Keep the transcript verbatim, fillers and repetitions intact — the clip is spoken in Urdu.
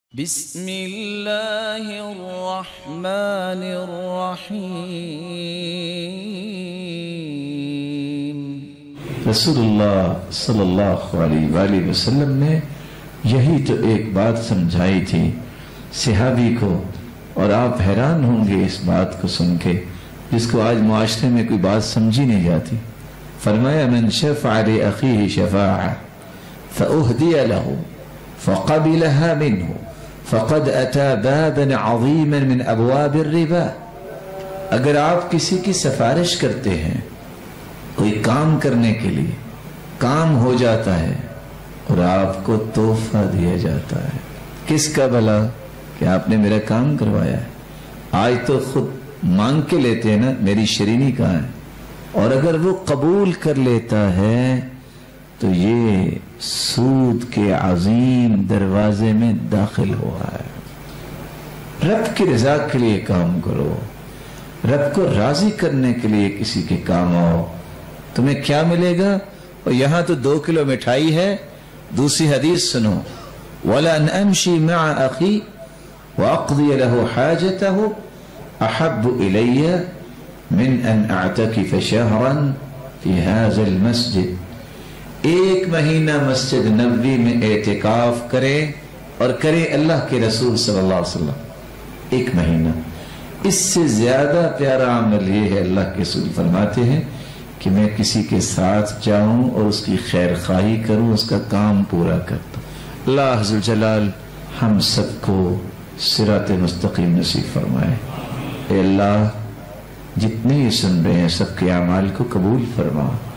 بسم اللہ الرحمن الرحیم۔ رسول اللہ صلی اللہ علیہ وآلہ وسلم نے یہی تو ایک بات سمجھائی تھی صحابی کو، اور آپ حیران ہوں گے اس بات کو سن کے جس کو آج معاشرے میں کوئی بات سمجھی نہیں جاتی۔ فرمایا من شفع لأخیہ شفاعہ فأہدی لہ فقبلها منہ فقد اتى بابا عظیما من ابواب الربا۔ اگر آپ کسی کی سفارش کرتے ہیں کوئی کام کرنے کے لیے، کام ہو جاتا ہے اور آپ کو تحفہ دیا جاتا ہے، کس کا بھلا کہ آپ نے میرا کام کروایا ہے، آج تو خود مانگ کے لیتے ہیں نا میری شرینی کہاں ہے، اور اگر وہ قبول کر لیتا ہے تو یہ سود کے عظیم دروازے میں داخل ہوا ہے۔ رب کی رضا کے لیے کام کرو، رب کو راضی کرنے کے لیے کسی کے کام آؤ، تمہیں کیا ملے گا؟ اور یہاں تو دو کلو مٹھائی ہے، دوسری حدیث سنو وَلَأَنْ أَمْشِي مَعَ أَخِي وَأَقْضِيَ لَهُ حَاجَتَهُ أَحَبُّ إِلَيَّ مِنْ أَنْ أَعْتَكِفَ شَهْرًا فِي هَذَا الْمَسْجِدِ۔ ایک مہینہ مسجد نبوی میں اعتکاف کرے اور کرے اللہ کے رسول صلی اللہ علیہ وسلم، ایک مہینہ، اس سے زیادہ پیارا عمل یہ ہے۔ اللہ کے رسول فرماتے ہیں کہ میں کسی کے ساتھ جاؤں اور اس کی خیر خواہی کروں، اس کا کام پورا کرتا۔ اللہ عز و جلال ہم سب کو صراط مستقیم نصیب فرمائے۔ اے اللہ جتنے یہ سن رہے ہیں سب کے اعمال کو قبول فرما۔